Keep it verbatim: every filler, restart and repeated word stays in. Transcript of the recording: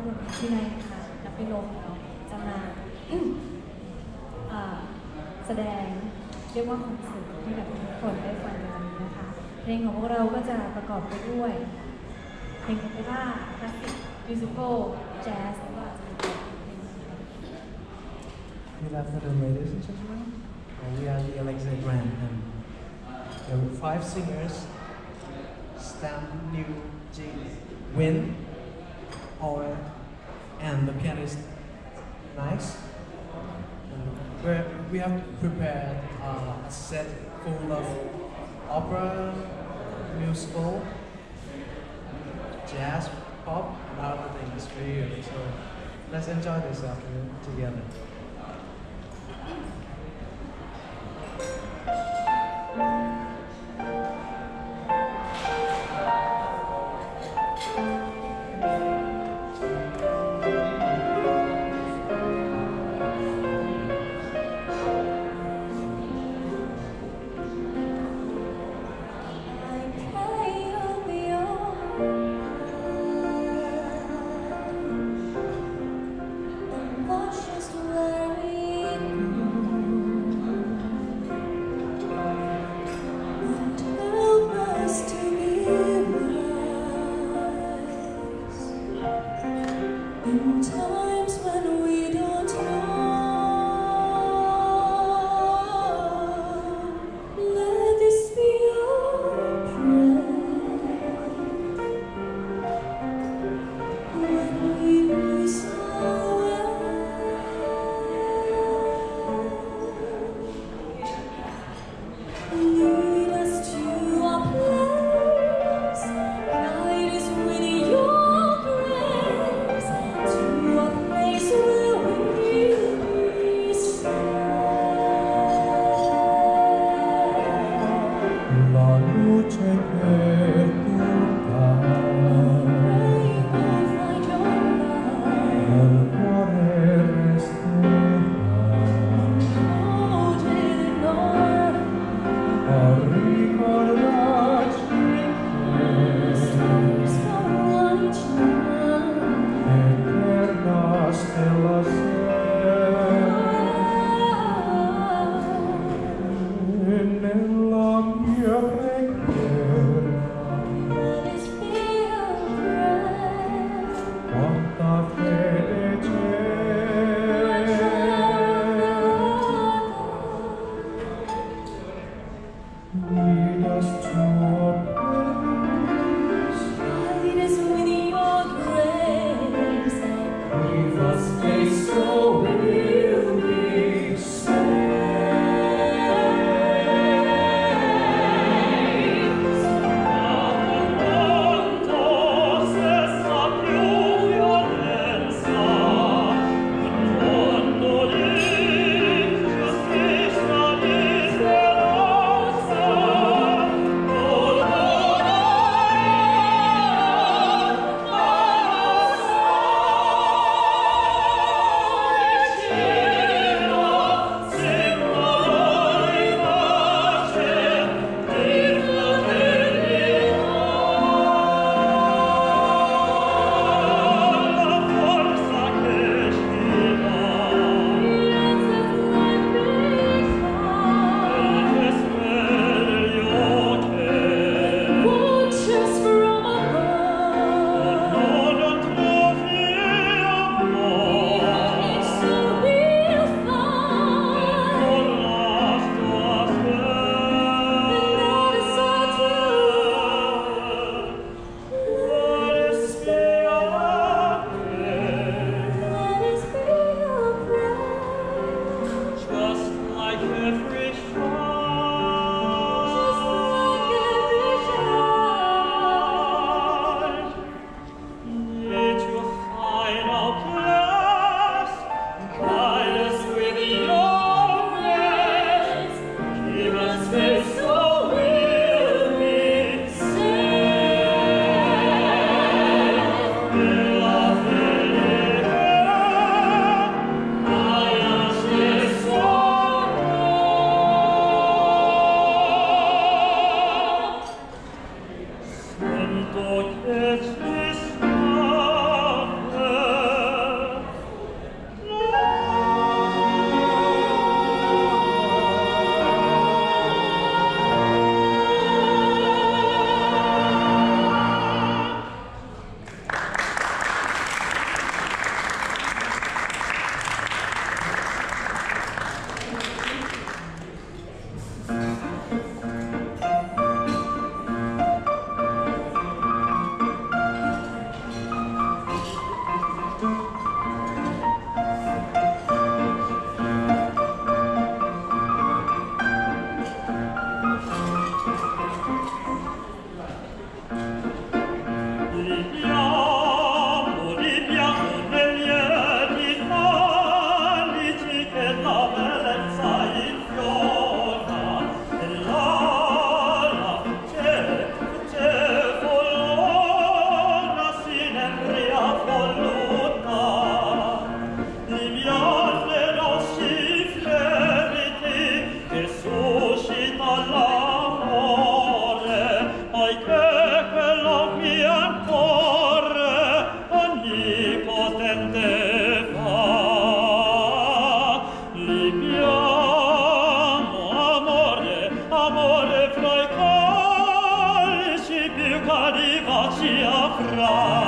วันนี้ที่นายค่ะนักพิโรมเราจะมาแสดงเรียกว่าคอนเสิร์ตให้กับทุกคนได้ฟังกันนะคะเพลงของพวกเราก็จะประกอบไปด้วยเพลงโอเปร่าคลาสสิกมิวสิคอลแจ๊สแล้วก็อาจจะมีเพลง Good afternoon, ladies and gentlemen. We are the Alexei Grand, and there were five singers: Stan, New, Jin, Win, Owen, and the pianist Nice. Where we have prepared uh, a set full of opera, musical, jazz, pop, and other things for you. So let's enjoy this afternoon together. Sento che ci scappa God.